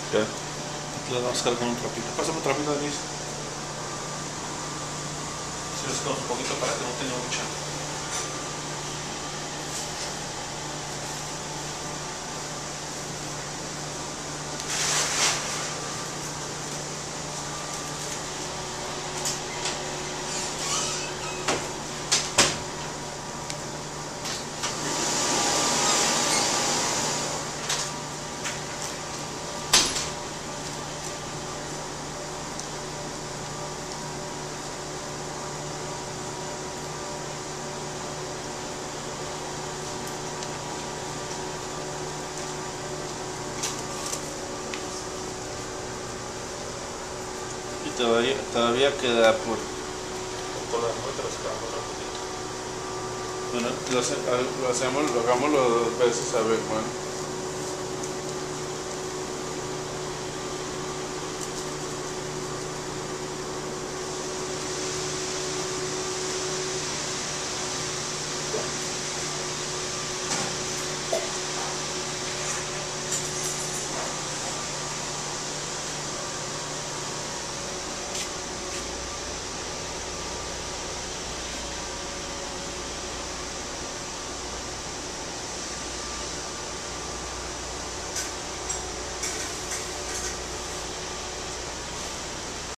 Ya. Las vamos a sacar con un trapito. Pásame un trapito, Denise. Si lo sacamos un poquito para que no tenga mucha. Y todavía queda por... Con la muestra lo sacamos otro poquito. Bueno, lo hagamos 2 veces, a ver, bueno.